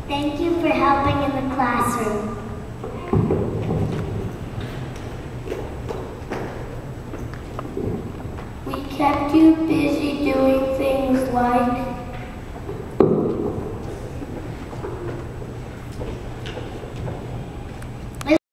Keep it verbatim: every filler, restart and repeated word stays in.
Thank you for helping in the classroom. We kept you busy doing things like